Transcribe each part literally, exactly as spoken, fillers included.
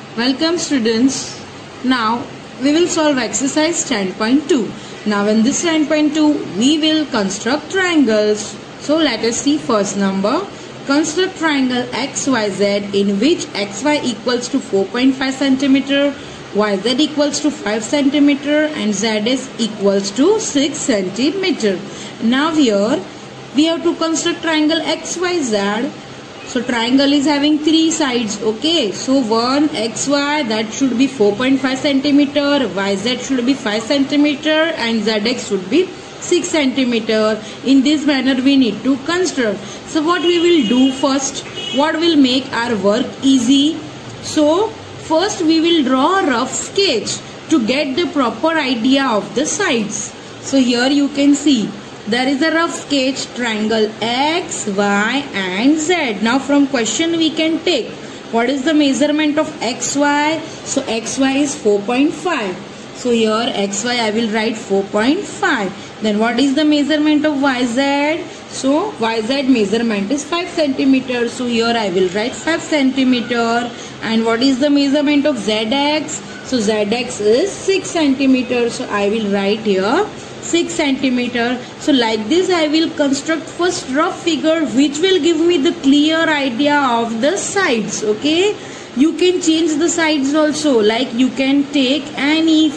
Welcome students. Now we will solve exercise ten point two. Now in this ten point two we will construct triangles. So let us see first number. Construct triangle X Y Z in which X Y equals to four point five centimeter, Y Z equals to five centimeter and Z is equals to six centimeter. Now here we have to construct triangle X Y Z. So triangle is having three sides. Okay, so one X Y, that should be four point five centimeter, Y Z should be five centimeter and Z X should be six centimeter. In this manner we need to construct. So what we will do first, what will make our work easy? So first we will draw a rough sketch to get the proper idea of the sides. So here you can see there is a rough sketch triangle X, Y and Z. Now from question we can take what is the measurement of X Y. So X Y is four point five. So here X Y I will write four point five. Then what is the measurement of Y Z? So Y Z measurement is five centimeter. So here I will write five centimeter. And what is the measurement of Z X? So Z X is six centimeter. So I will write here six centimeter. So like this I will construct first rough figure which will give me the clear idea of the sides. Okay, you can change the sides also, like you can take any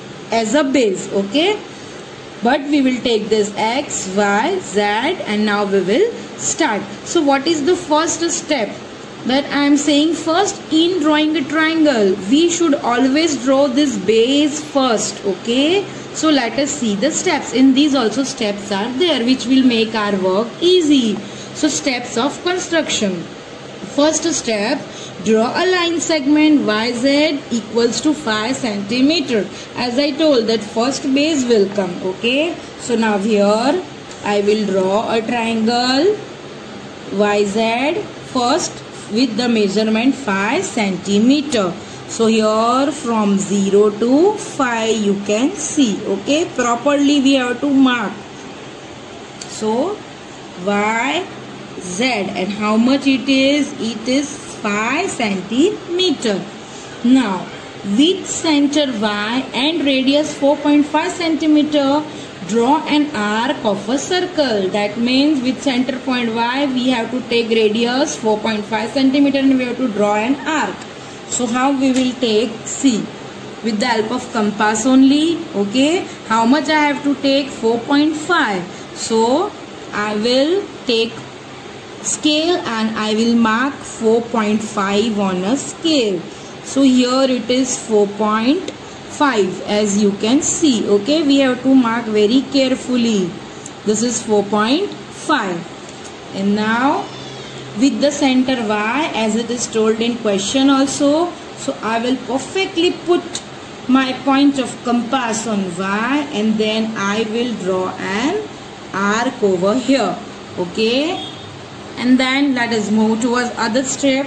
as a base. Okay, but we will take this X, Y, Z and now we will start. So what is the first step that I am saying? First, in drawing a triangle we should always draw this base first. Okay, so let us see the steps. In these also steps are there which will make our work easy. So steps of construction. First step, draw a line segment Y Z equals to five centimeter. As I told that first base will come. Okay, so now here I will draw a triangle Y Z first with the measurement five centimeter. So here from zero to five you can see. Okay, properly we have to mark. So Y Z and how much it is? It is five centimeter. Now with center Y and radius four point five centimeter, draw an arc of a circle. That means with center point Y we have to take radius four point five centimeter and we have to draw an arc. So how we will take? See, with the help of compass only. Okay, how much I have to take? four point five. So I will take scale and I will mark four point five on a scale. So here it is four point five as you can see. Okay, we have to mark very carefully. This is four point five. And now with the center Y as it is told in question also, so I will perfectly put my point of compass on Y and then I will draw an arc over here. Okay, and then let us move towards other step.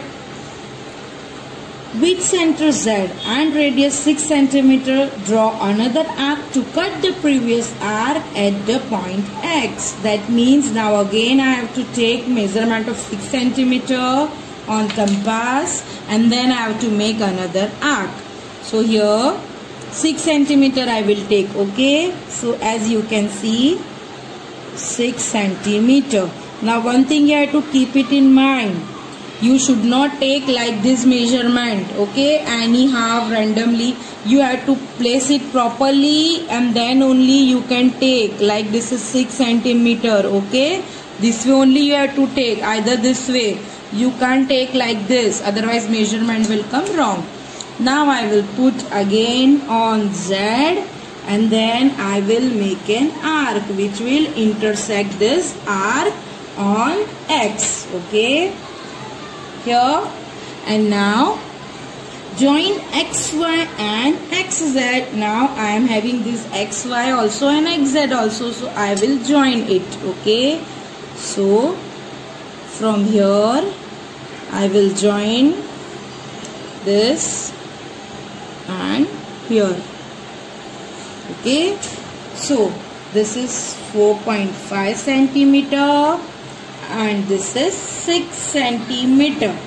With center Z and radius six centimeter, draw another arc to cut the previous arc at the point X. That means now again I have to take measurement of six centimeter on compass and then I have to make another arc. So here six centimeter I will take. Okay, so as you can see six centimeter. Now one thing you have to keep it in mind. You should not take like this measurement, okay, anyhow randomly. You have to place it properly and then only you can take. Like this is six centimeter, okay. This way only you have to take, either this way. You can't take like this, otherwise measurement will come wrong. Now I will put again on Z and then I will make an arc which will intersect this arc on X, okay. Here and now join X Y and X Z. Now I am having this X Y also and X Z also, so I will join it. Okay, so from here I will join this and here. Okay, so this is four point five centimeter and this is six centimeter.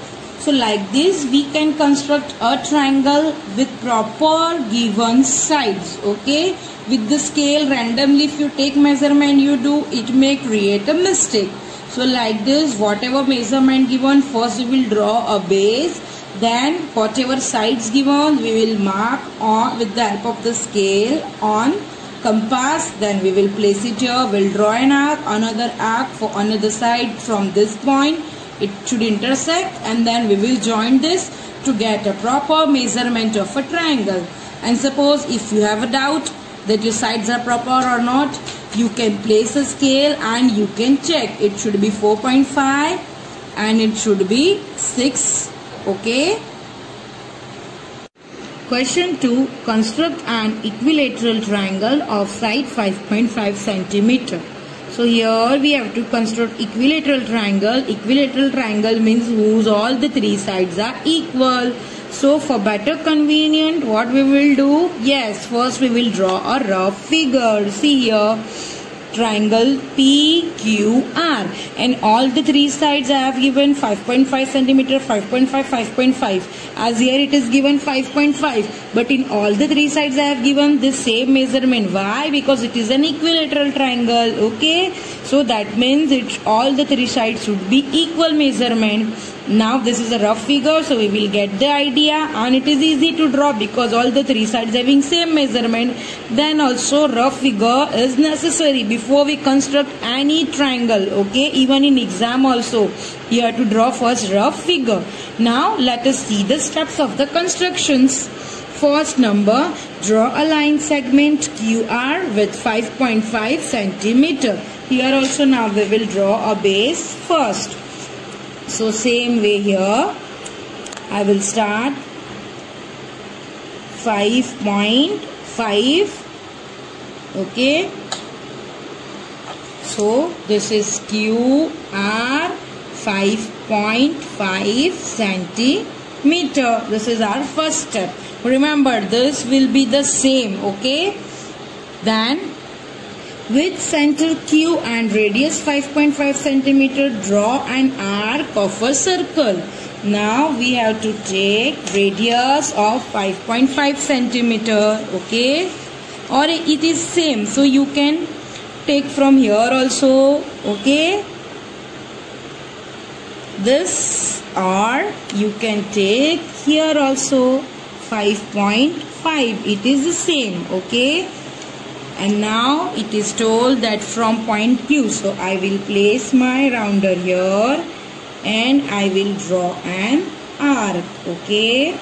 So like this we can construct a triangle with proper given sides. Okay, with the scale randomly if you take measurement you do, it may create a mistake. So like this, whatever measurement given, first we will draw a base, then whatever sides given we will mark on with the help of the scale on compass. Then we will place it here, we'll draw an arc, another arc for another side. From this point it should intersect, and then we will join this to get a proper measurement of a triangle. And suppose if you have a doubt that your sides are proper or not, you can place a scale and you can check. It should be four point five and it should be six. Okay. Question two. Construct an equilateral triangle of side five point five centimeter. So here we have to construct equilateral triangle. Equilateral triangle means whose all the three sides are equal. So for better convenient, what we will do? Yes, first we will draw a rough figure. See here, triangle P Q R, and all the three sides I have given five point five centimeter, five point five, five point five. As here it is given five point five, but in all the three sides I have given the same measurement. Why? Because it is an equilateral triangle. Okay, so that means it all the three sides should be equal measurement. Now this is a rough figure, so we will get the idea, and it is easy to draw because all the three sides having same measurement. Then also rough figure is necessary before we construct any triangle. Okay, even in exam also you have to draw first rough figure. Now let us see the steps of the constructions. First number, draw a line segment Q R with five point five centimeter. Here also now we will draw a base first. So same way here, I will start five point five. Okay. So this is Q R five point five centimeter. This is our first step. Remember, this will be the same. Okay. Then with center Q and radius five point five centimeter, draw an arc of a circle. Now we have to take radius of five point five centimeter. Okay, or it is same, so you can take from here also. Okay, this, or you can take here also five point five. It is the same. Okay. And now it is told that from point Q. So I will place my rounder here and I will draw an arc. Okay.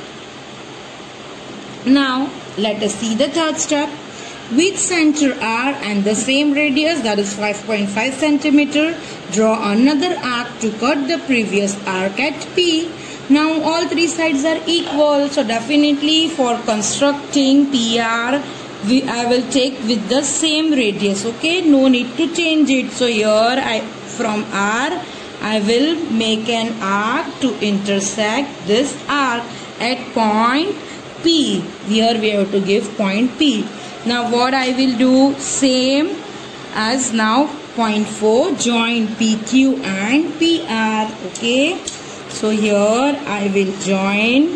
Now let us see the third step. With center R and the same radius, that is five point five centimeter, draw another arc to cut the previous arc at P. Now all three sides are equal. So definitely for constructing P R, We, I will take with the same radius. Okay, no need to change it. So here I from R I will make an arc to intersect this arc at point P. Here we have to give point P. Now what I will do, same as now point four, join P Q and P R. Okay, so here I will join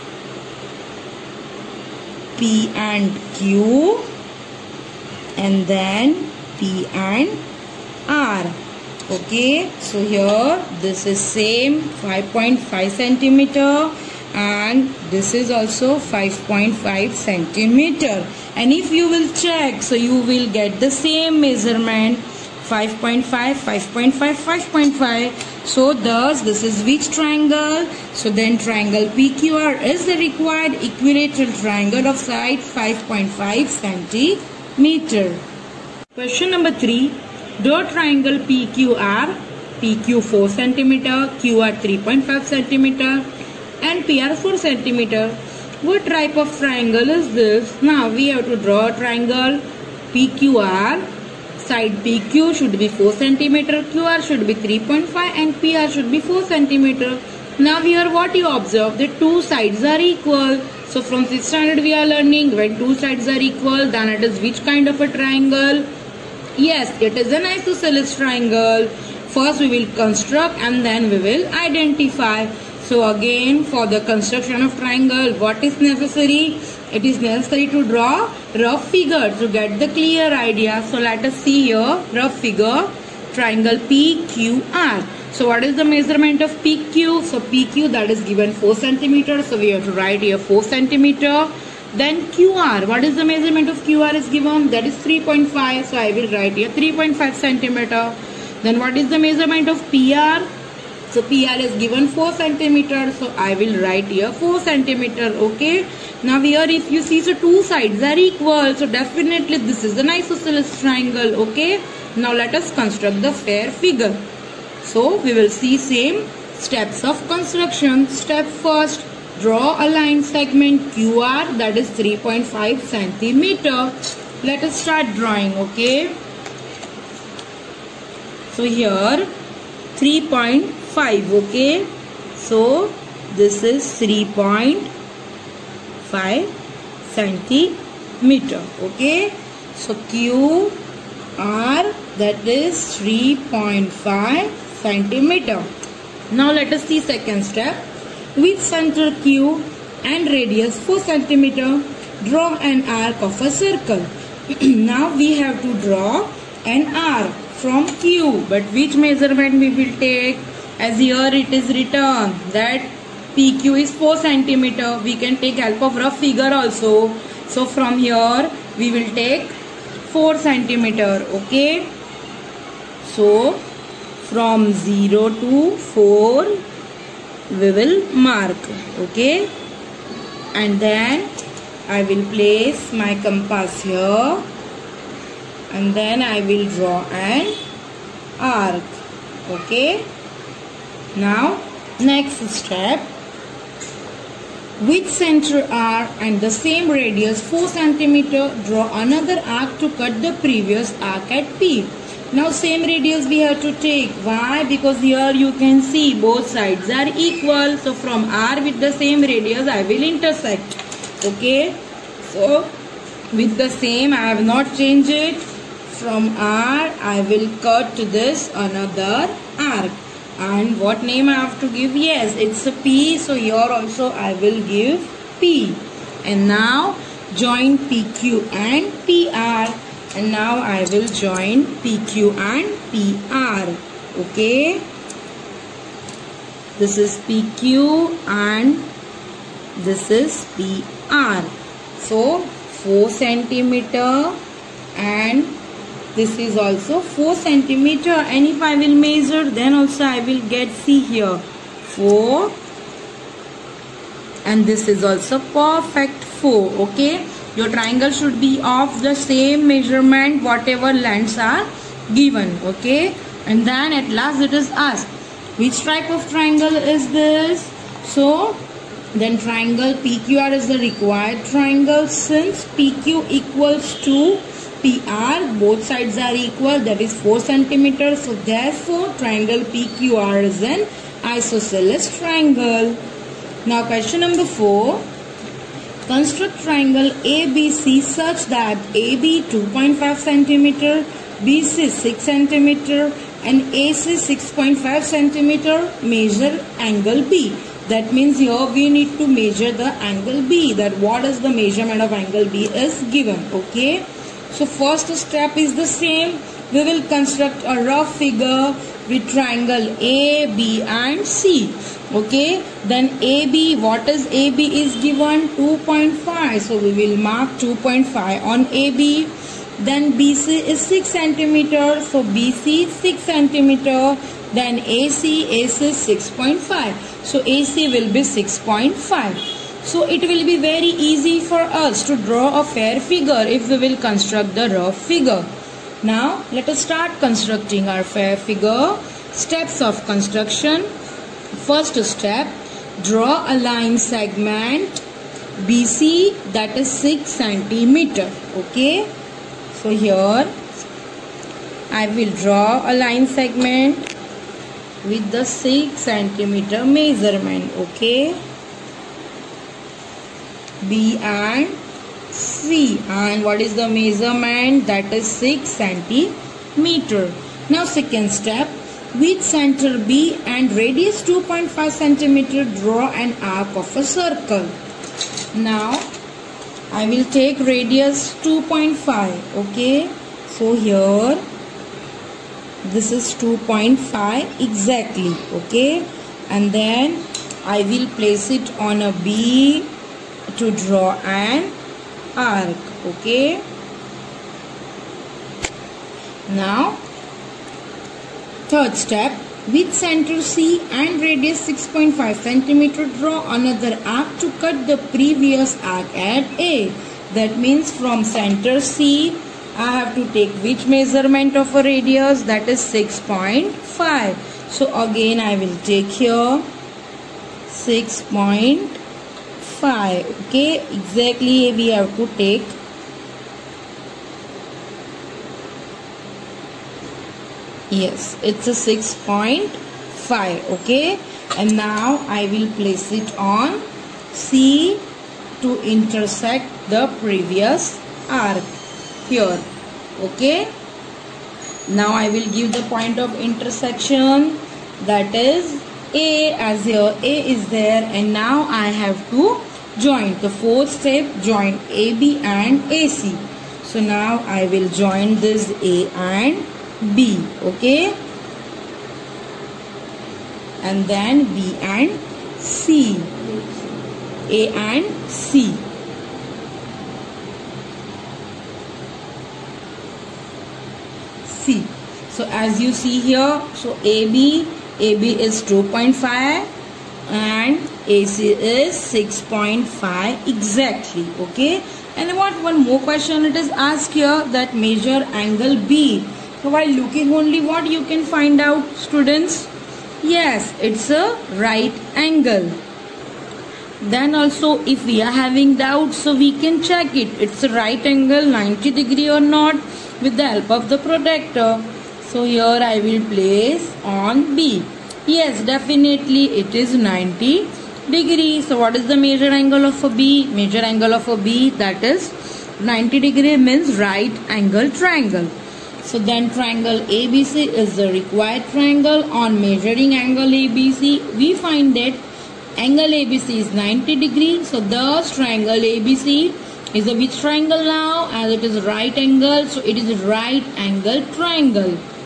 P and Q and then P and R. Okay, so here this is same five point five centimeter and this is also five point five centimeter, and if you will check, so you will get the same measurement, five point five, five point five, five point five. So thus this is which triangle? So then triangle P Q R is the required equilateral triangle of side five point five centimeter. Question number three. Draw triangle P Q R, P Q four centimeter, Q R three point five centimeter and P R four centimeter. What type of triangle is this? Now we have to draw a triangle P Q R. Side P Q should be four centimeter, Q R should be three point five and P R should be four centimeter. Now here what you observe, the two sides are equal. So from sixth standard we are learning when two sides are equal, then it is which kind of a triangle? Yes, it is an isosceles triangle. First we will construct and then we will identify. So again, for the construction of triangle, what is necessary? It is necessary to draw rough figure to get the clear idea. So let us see here rough figure triangle P Q R. So what is the measurement of P Q? So P Q, that is given four centimeters. So we have to write here four centimeter. Then Q R, what is the measurement of Q R is given? That is three point five. So I will write here three point five centimeter. Then what is the measurement of P R? So P R is given four centimeters. So I will write here four centimeter. Okay. Now here if you see, so two sides are equal. So definitely this is an isosceles triangle. Okay. Now let us construct the fair figure. So we will see same steps of construction. Step first, draw a line segment Q R, that is three point five centimeter. Let us start drawing. Okay. So here three point five. Okay. So this is three point five centimeter. Okay. So Q R, that is three point five centimeter. Now let us see second step. With center Q and radius four centimeter, draw an arc of a circle. Now we have to draw an arc from Q, but which measurement we will take? As here it is written that P Q is four centimeter. We can take help of rough figure also. So from here we will take four centimeter. Okay. So from zero to four we will mark. Okay. And then I will place my compass here. And then I will draw an arc. Okay. Now next step. With center R and the same radius four centimeter, draw another arc to cut the previous arc at P. Now same radius we have to take. Why? Because here you can see both sides are equal. So from R with the same radius I will intersect. Okay. So with the same I have not changed it. From R I will cut to this another arc. And what name I have to give? Yes, it's a P. So here also I will give P. And now join P Q and P R. And now I will join P Q and P R. Okay. This is P Q and this is P R. So four centimeter and this is also four centimeter, and if I will measure then also I will get, see here, four, and this is also perfect four. Okay. Your triangle should be of the same measurement whatever lengths are given. Okay. And then at last it is asked which type of triangle is this. So then triangle P Q R is the required triangle. Since P Q equals to P R, both sides are equal, that is four centimeters. So therefore triangle P Q R is an isosceles triangle. Now question number four. Construct triangle A B C such that A B two point five centimeter, B C six centimeter and A C six point five centimeter. Measure angle B. That means here we need to measure the angle B. That what is the measurement of angle B is given. Okay. So first step is the same. We will construct a rough figure with triangle A, B and C. Okay. Then A B, what is A B is given? two point five. So we will mark two point five on A B. Then B C is six centimeter. So B C six centimeter. Then A C, A C six point five. So A C will be six point five. So it will be very easy for us to draw a fair figure if we will construct the rough figure. Now let us start constructing our fair figure. Steps of construction. First step, draw a line segment B C, that is six centimeter. Okay. So here I will draw a line segment with the six centimeter measurement. Okay. B and C, and what is the measurement? That is six centimeter. Now second step, with center B and radius two point five centimeter, draw an arc of a circle. Now I will take radius two point five. Okay, so here this is two point five exactly. Okay, and then I will place it on a B to draw an arc. Okay, now third step, with center C and radius six point five centimeter, draw another arc to cut the previous arc at A. That means from center C I have to take which measurement of a radius, that is six point five. So again I will take here six point five. Okay, exactly we have to take. Yes, it's a six point five. Okay, and now I will place it on C to intersect the previous arc here. Okay, now I will give the point of intersection, that is A, as here A is there, and now I have to join the fourth step, join A B and A C. So now I will join this A and B. Okay, and then B and C, A and C. C. So as you see here, so A B, A B is two point five and A C is six point five exactly. Okay, and what one more question it is asked here, that measure angle B. So while looking only, what you can find out, students? Yes, it's a right angle. Then also if we are having doubts, so we can check it. It's a right angle ninety degree or not with the help of the protractor. So here I will place on B. Yes, definitely it is ninety degree. So what is the measure angle of a B? Measure angle of a B, that is ninety degree, means right angle triangle. So then triangle A B C is the required triangle. On measuring angle A B C, we find that angle A B C is ninety degree. So thus triangle A B C is a which triangle now? As it is right angle, so it is a right angle triangle.